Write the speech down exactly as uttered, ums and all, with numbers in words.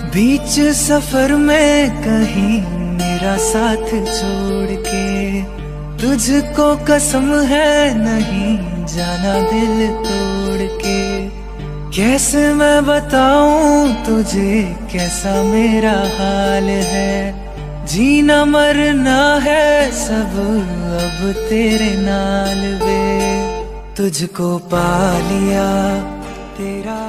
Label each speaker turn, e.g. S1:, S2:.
S1: बीच सफर में कहीं मेरा साथ छोड़ के, तुझको कसम है नहीं जाना दिल तोड़ के। कैसे मैं बताऊं तुझे कैसा मेरा हाल है, जीना मरना है सब अब तेरे नाल वे। तुझको पा लिया तेरा